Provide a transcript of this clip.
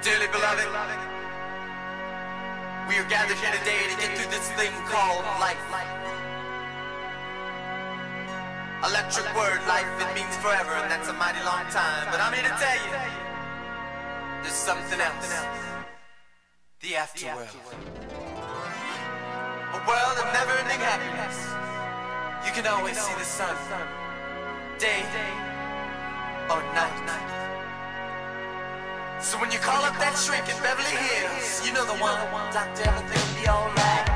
Dearly beloved, we are gathered here today to get through this thing called life. Electric word, life, it means forever, and that's a mighty long time. But I'm here to tell you, there's something else. The afterworld. A world of never-ending happiness. You can always see the sun, day or night. So when you call up that shrink in Beverly Hills, you know the one, Doctor, everything will be alright.